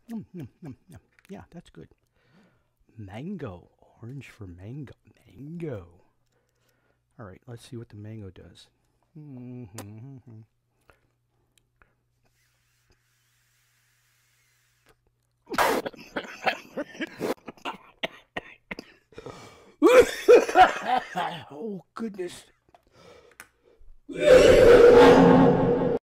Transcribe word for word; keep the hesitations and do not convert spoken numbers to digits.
Mm, mm, mm, mm. Yeah, that's good. Mango. Orange for mango. Mango. All right, let's see what the mango does. Mm-hmm. Oh, goodness.